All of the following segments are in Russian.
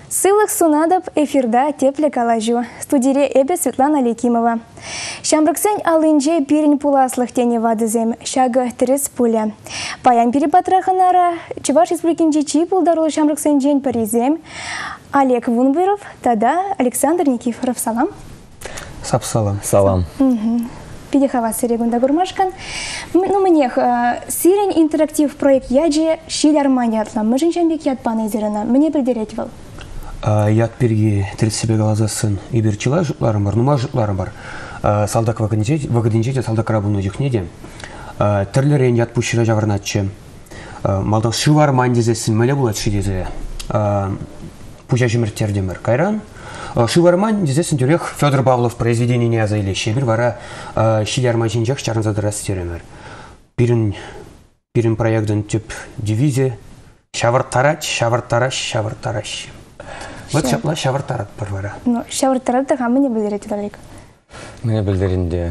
Сылых сунадып эфирда тепле калажу. Студире эбе Светлана Лекимова. Шамрыксен алынже пирин пуласлых тене вадызем. Шагы трес пуля. Паян перепатраханара Чуваш республикинче чи пулдарлы Шамрыксен жень паризем. Олег Вунбыров, тада Александр Никифоров. Салам. Салам. Салам. Пидехава серегунда гурмашкан. Мне сирень интерактив проект яджи шиляр манятла. Мы женщанбек яд паны изерена. Мне придеретьвал. Яд перги 30 глазасын и берчила жутларым бар, нума жутларым бар. Салдак вагадинчете салдак рабуну жихнеде. Терлерен яд пущера жаврнатче. Малдак шивар мандизесин мэле булат шидезе. Пуща жимертердемер кайран. Шиварман дизесин тюрех Федор Павлов произведение не азайлещи. Bir вара шилярма жинжак чарнзады растеремер. Пирин проектын тип дивизия шавартараш. Вот шапла шавартарат бір вара. Ну, шавартарат да хамы не білдерет Олег. Мне білдерінде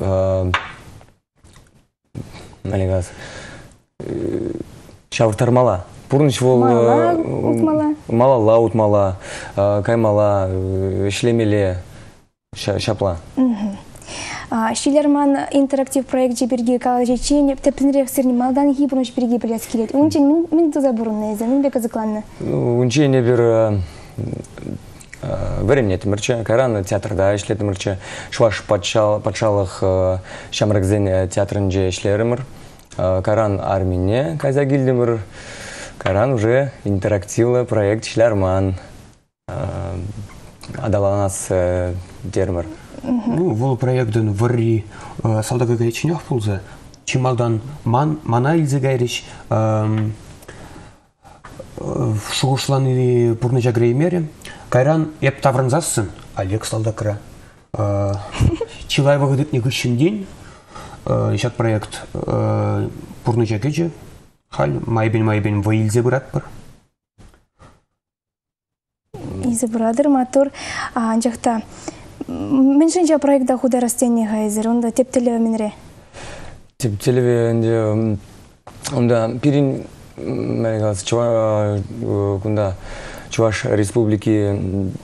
Олегаз шавартармала. Пурныч вол мала утмала, каймала, шлемеле, шапла. Шилерман интерактив проект жиберге калажечен тепинрек сирни малдан гибруш берге билет келет. Унчен мен туза бурунна эзе, мен бек азыкланны. Унчен не бир времени тимирче, каран театрда ишлетимирче, шваш патшалых Шамрыксен театрынже ишлеримир, каран армине казагилдимир. Каран уже интерактивный проект Шлярман. Адаланас дермер. Ну, вол проектын варри салдага гайчинях пулза. Чималдан мана илзе гайрич. Шугушланы пурныжа греймере. Кайран еп таврынзасын. Олег салдакра. Чилай вагадытни гыщен день. Ишат проект пурныжа геже. Хал майбен воилзе брат бар. Изе брадыр матур анжакта. Меншинча проектда худа растение гайзер, онда тептелеwe минре. Тептелеwe онда пирин мегаз кунда Чуваш республики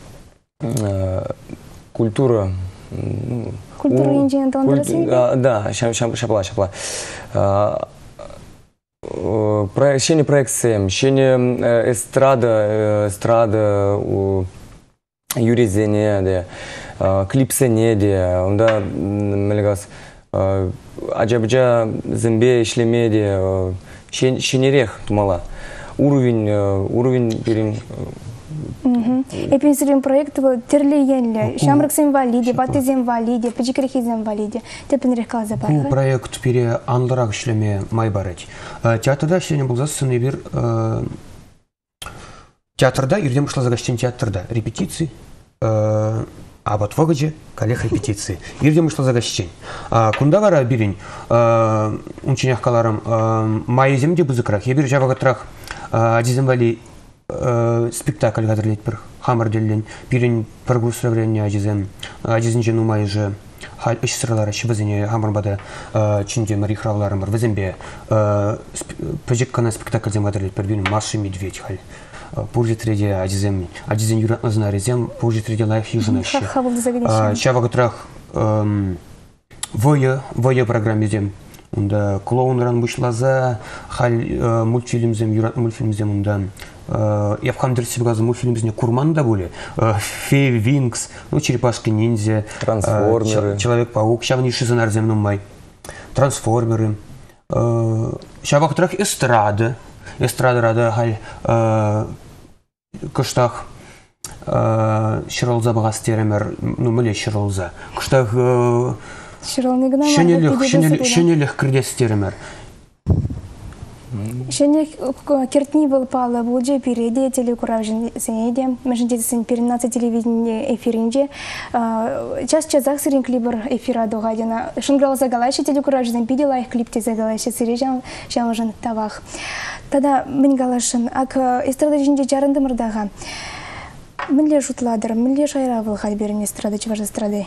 культура инженер тондрасы. Да, шапла. Шене проекциям, шене эстрада юризене, клипсене, онда мелегас аджабджа зембе ишлемеде, шенерех тумала. Уровень перин. Эпинсирин проект был терлиенле, Шамрыксен валиде, Батызен валиде, Пачикрехизен валиде. Тепинрех каза бар. Bu проект пере анларак ишлеме майбарать. Театрда сегодня был засыны бир. Театрда ирдем шла загащен театрда репетиции. А вот вагадже коллег репетиции. Ирдем шла загащен. Кундавара бирин унчинях каларам май земде бузыкрах. Я бир жавагатрах адизем вали спектакль гадрлет бір хамар делден пирин прогуссирование адизен жену майже хал үш сырлары шибазене хамарбада чинде марихравларым бар везембе прожеккана спектакль зем гадрлет бір бирин Маша Медведь хал пуржетреде адизен юратна знарезем пуржетреде лайф южнащи чавагатрах вое программе зем унда клоунран бушлаза хал мультфильмзем юратна мультфильмзем унда я в хамдерсе газу мультфильмзне Курманда были, Фей Винкс, ну Черепашки-ниндзя, Трансформеры, Человек-паук, щавнейший за нарземным май, Трансформеры, щавахтрах эстрада рада халь кыштах широлза багастеремер, ну мэле широлза, кыштах шенелех кредестеремер. Шене кертни был пала булже переде телекуражен сенеде междетесен перенаться телевидение эфиринде час сирин клибер эфира догадина шунграл загалайши телекуражен пидела их клипте загалайши сирежан шамажан тавах тада мен галашын ак эстрада жинде жарынды мырдага милле шутладыр милле шайра был хальберин эстрада чваж эстрады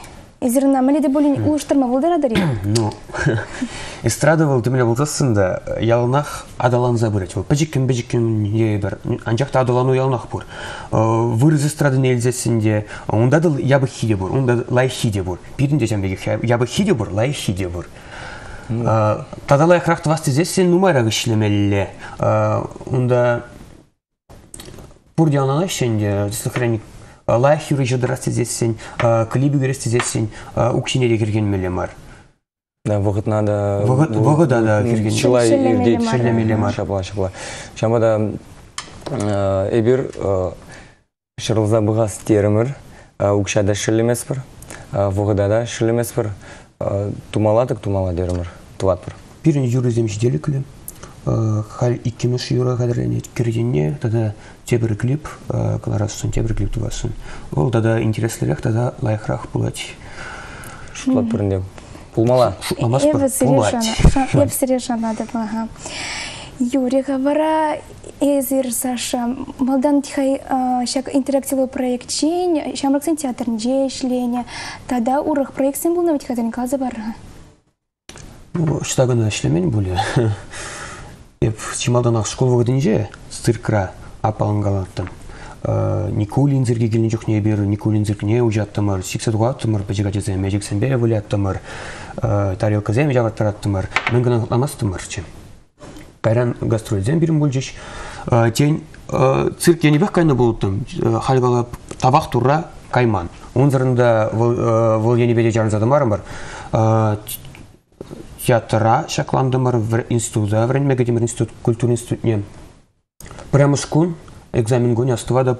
Изерна малиде болин улуштырма булдырадыр. Ну, эстрада был, ты меня был засында, ялнах адалан забырать. Пэджикин ебер, анжакта адалану ялнах бур. Вырыз эстрады нельзесінде, онда да ябы хиде бур, онда лай хиде бур. Пирінде жамбеге ябы хиде бур, лай хиде бур. Тада лай храхты васты зесен нумайрағы шлемелле. Онда бур диалнана шенде, дислохраник лай хюры жадырасты зесен, клибі көресті зесен, укшинере керген мелемар. Да, вогыт надо. Вогыт да керген. Шылай ирдейт. Шырлемелемар. Шапла. Шамада эбир шырылза бұғас терімір, укшада шырлемеспір, вогыда да шырлемеспір, тумала дерімір, тулатпыр. Пирин юрызем жделіклі, хал иккемеш юра қадырлене керденне, тада тебір клип, кларасын, тебір клип тувасын. Ол тада интереслерек, тада лайықрақ бұлать. Шутлатпырын деп. Пулмала. Шутламаспыр, бұлать. Еп сірешана деп, ага. Юрика вара эзир Саша малдан тихай шак интерактивный проект чень шамраксен театрын жешлене тада урах проект сен был на ведь хазин каза бара. Ну что гана шлемен были. Еп чималданах школ вагдинже стыркра апалангалаттым. Никулин зерге келген жоқ не бер, Никулин зерге ужаттымыр, 82-тымыр, пәжігатезен мәжіксен бе выляттымыр, тарелка зен жағаттыраттымыр, мен гана ламастымыр чем. Кайран гастрольден бірім болжеш. Тен цирк енебек кайны болуттым. Халгалап табақ турра кайман. Он зарында вол енебеде жарынзадымарым бар. Театра шакландымыр в института, вренме гадимыр институт, культур институтне. Прямо шкун, экзамен гоня астывадып,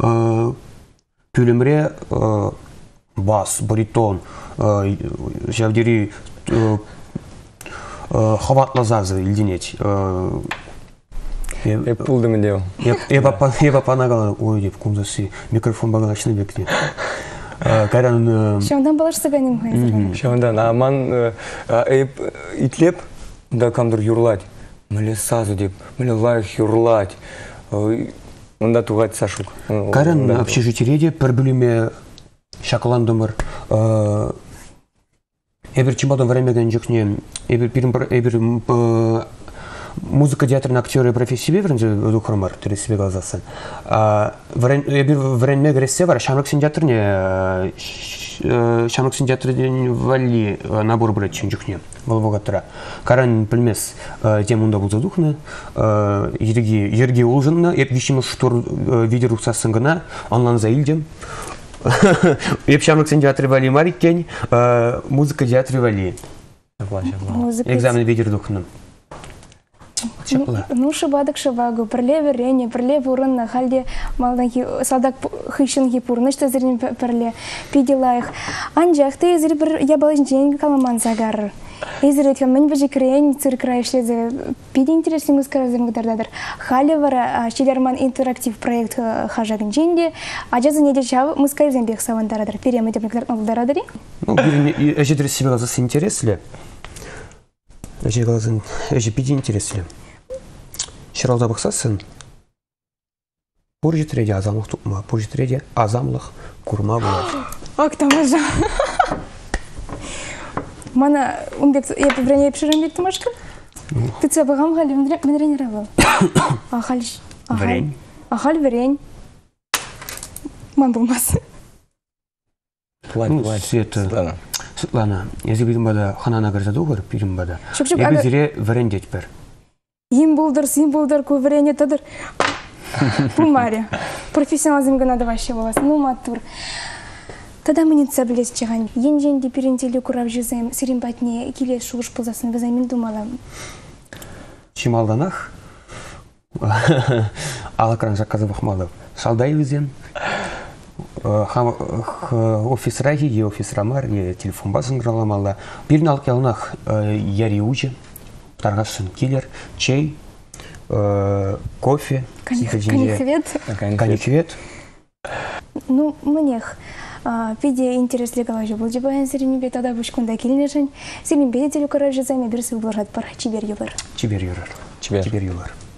пүлімре бас, баритон, жавдери хаватлы зазы илденет. Еп пулды мен деу. Еп апанагалы, ой деп, кумзасы, микрофон бағалашыны бекіне. Кайран... Шамдан балашсы ганим хайзыр. Шамдан, аман еп итлеп, да камдыр юрлать. Мөлі сазу деп, мөлі лайық юрлать. Онда туғать сашук. Кайран общежитиреде пір бүліме шақыландымыр. Эбир чималдан времяген жүкне, эбир музыка театрын актеры профессии беврінзе өдіқырмар, түрі себе қалзасын. Эбир время грессе бар, Шамраксен театрын вали набор брать чын жүкне, волвогаттыра. Каран білмес тем онда бұлза дұқны, ерге олжынна, эп вишімі штор виде рұқсасын ғына, онлан заилдем. Еп Шамраксен театры вали мариккен, музыка театры вали. Экзамен видер дұқным. Ну, шыбадық шыбагу, пірле верене, пірле бұрынна, халде малданки салдак хыщынки пұрны, что зірін пірле пиделайық. Анжақ, ты езір бір ябалышын жеңгі каламан загар. Езір еткен, мен бәжі крейн циркра ішлезі, пиде интересный музыкаразым ғыдардадыр. Халі вара шелерман интерактив проект хажагын жеңде, ажазы неде шавы музыкаризм бек савандарадыр. Перемі деп нұқдарадыры? Ну, әжедір себе ғазасы интереслі. Әже пиде интереслі. Шыралда бақсасын, бұр жетіреде азамлық тұқма, бұр жетіреде азамлық құрма болады. Ак, тамажа. Мана, умбек, я побране пширам бек тамашка? Ты це бағам ғали, мен ренера был. Ахал верень. Ман болмасы. Светлана. Светлана, езі білім бада ханана ғырзады оғыр, білім бада. Ебі зіре верен дет бір. Им булдыр, көверене тадыр. Пумаре. Профессионализм гына да вообще боласың. Ну, матур. Тада мынетса білес чаған. Ен-женде перентелі құрап жүзем, сирин бәтіне келес шуғыш боласын, візаймен думалам. Чималданақ, алакран жаққазы бұқмалып. Шалдай візем. Офисра хиге, офисра мар, телефон басын ғраламалда. Бірін алып ялынақ яри учы, тарғасын келер, чай, кофе, коньхвет. Ну, мнех. Пиде интереслі қалажы бұл жебайын сірінбе тада бұшқында келінешін. Сірінбе де телі көрі жүзайме бірісі бұларғат бар. Чибер юлар. Чибер юлар.